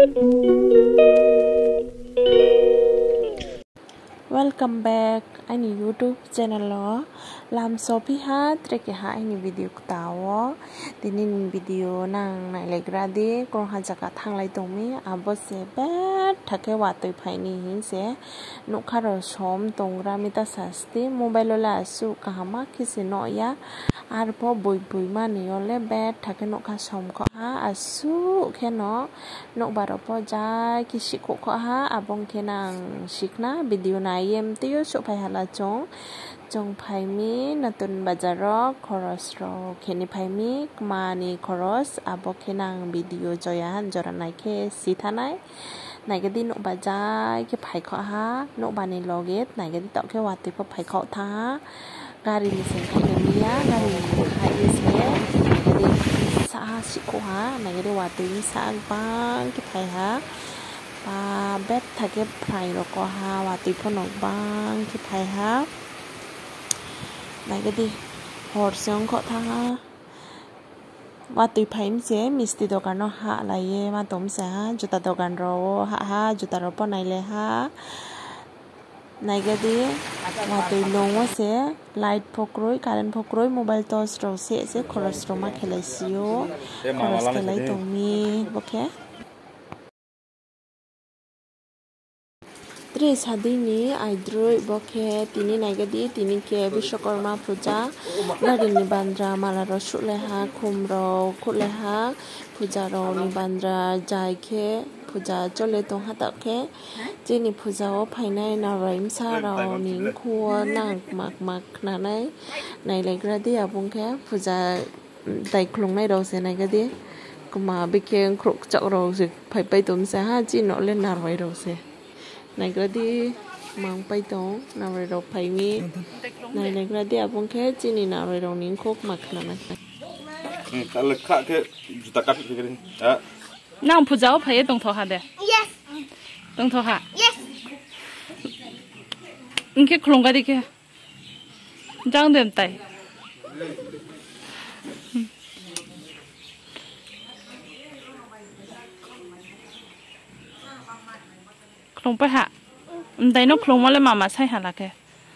Welcome back ani YouTube channel lo lam sopi ha trek ha ani video ktawo tinin video nang nai legra de krong ha jaka thanglai tongmi abo se bet thake wa toi phaini hin se nukharo som tongra mita sasti mobile la su kahama kisi no ya arpo boi boi mani ole bet thake nokha som kho ha asu kheno nokbaro po jai kisi kho ha abong khenang sikna video na yem tiyo so phai hala chong phai mi natun bazaro khoros ro kheni phai mi kmani khoros abo khenang video joyan joranai khe sithanai naigadi no bajai ke phai kho ha no bani loget naigadi tok ke wati ko phai kho tha gari ni sen khai miya gari khai se naigadi sa sikho ha naigadi wati sa bang ke phai ha pa bet thake phai ro ko ha wati phonok bang ke phai ha naigadi hor song kho tha wati phai se misti dokan no ha laye ma tom sa juta dokan ro ha juta ro ponai le ha naigadi wati long se light phokroi current phokroi mobile touch ro se khoros ro ma khelai sio khoros khelai tomi bokhe Tres hadini aidroi bokhe tini naigadi tini ke Vishwakarma puja gari ni bandra mala ro shule ha khumro khule ha puja ro ni bandra jai khe puja chole tong hata khe jeni puja o phainai na raim sa ro ning khuwa nang mak na nai legra di abung khe puja dai khlung nai ro se naigadi kuma bikeng kruk chak ro se phai pai tom sa ha chi no le na roi ro se nagradi mang pai tong na ro pai mi nai nagradi abong khe chini na ro ning khok makna na tal kha ke juta kap fikirin ya nang phujao phai tong tho ha de Yes. tong tho ha Yes. inke khlonga di ke jang dem tai khlong pa ha dai no khlong male mama sai hala ke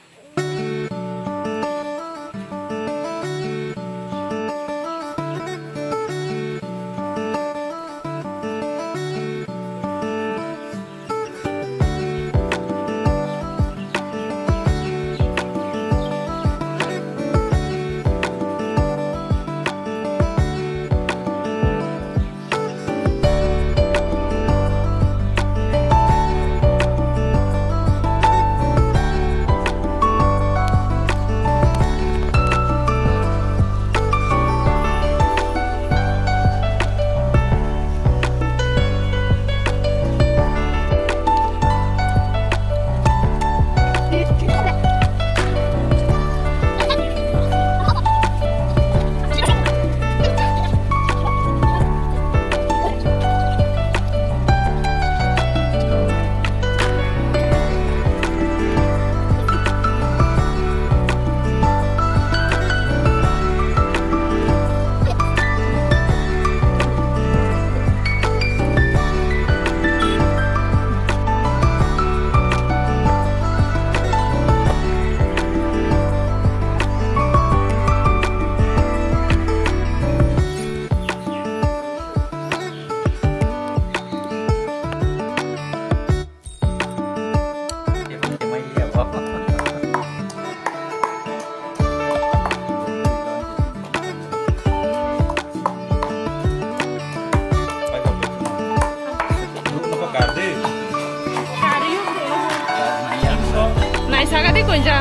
Saga di kunja.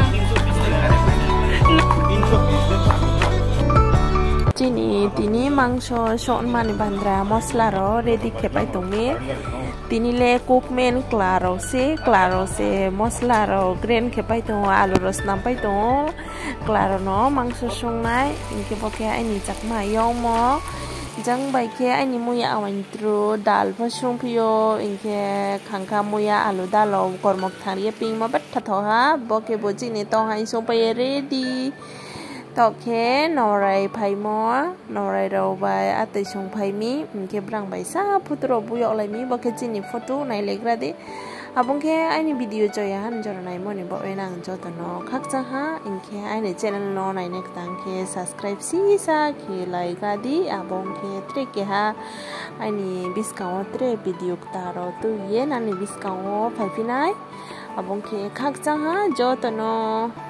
Tini mangso shon mani bandra mosla ro ready khepai tongmi tini le cookmen claro se mosla ro green khepai tong alu ros nampai tong claro no mangso songnai inke bokhe ani chakma yomo jang bai ke ani muya awantru dal phasung pio inke khangkha muya alu dalo kormok thariye ping ma bat tho ha boke boji ni tong hai so pai ready Toke norai pai mo norai ro bai ate sung pai mi ke brang bai sa putro buyok lai mi ba ke chini photo nai legra de abong ke aini video joya han jor nai mo ni bo enang jo to no khak cha ha inke aini channel no nai nek tang ke subscribe si sa ke like ga di abong ke tre ke ha aini biskao tre video ta ro tu ye nani biskao pai pinai abong ke khak cha ha jo to no